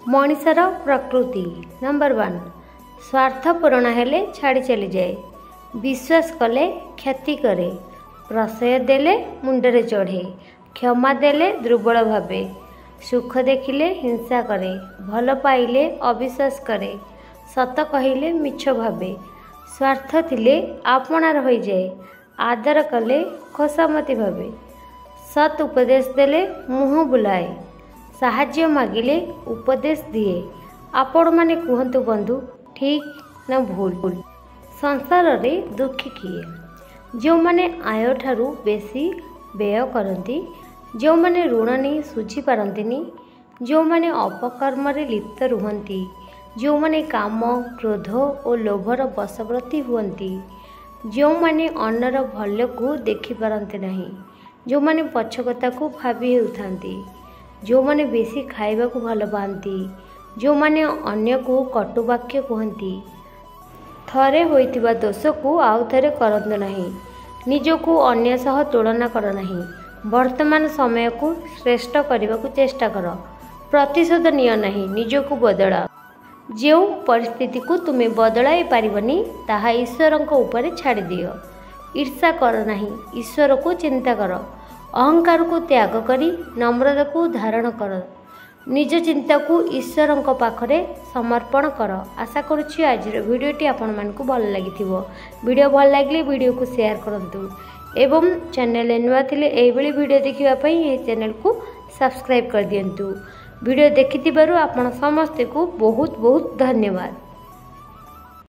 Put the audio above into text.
मनीषर प्रकृति नंबर 1 स्वार्थ पूरण हेले छाड़ी चली जाए, विश्वास कले क्षति करे, प्रशय देले मुंडरे चढ़े, क्षमा देले दुर्बल भावे, सुख देखिले हिंसा करे, भल पाइले अविश्वास करे, सत कहिले मिछ भावे, स्वार्थ थिले आपणार हो जाए, आदर कले खोसामती भावे, सत उपदेश देले मुह बुलाए, साहाଯ୍ୟ मागिले उपदेश दिए। आपण माने कहतु बंधु ठीक ना भूल। संसार रे दुखी किए, जो माने आय ठारू बेसी व्यय करती, जो माने ऋण नहीं सुझी पारंतिनी, जो माने अपकर्म रे लिप्त रुहंती, जो माने काम क्रोध और लोभर वशवर्ती हुअंती, जो माने अन्नर भल्य को देखि पारंते नहीं, जो माने पछकता को भावी हेउथांती, जो माने बेसी खाइबा को भल पाती, जो माने अन्य को कटुवाक्य कहती, थरे होइतिबा दोष को आउ थरे करंतु नहीं, निजको अन्य सह तुलना कर नहीं, वर्तमान समय को श्रेष्ठ करने को चेष्टा कर, प्रतिशोध निय नहीं, निजको बदला। जो परिस्थिति को तुम्हें बदलाई पारिबनी ताहा ईश्वरंक ऊपर छाड़ी दियो। ईर्षा कर नहीं, ईश्वर को चिंता कर, अहंकार को त्याग करी नम्रता को धारण कर, निज चिंता को ईश्वर पाखरे समर्पण कर। आशा करुच्ची आज वीडियोटी आपण मानकु भल लगी। वीडियो भल लगे वीडियो को शेयर करंतु एवं चैनल नुआ थिले एभली वीडियो देखिबा पई ए चैनल को सब्सक्राइब कर दियंतु। वीडियो देखिथिबारु आपण समस्त को बहुत बहुत धन्यवाद।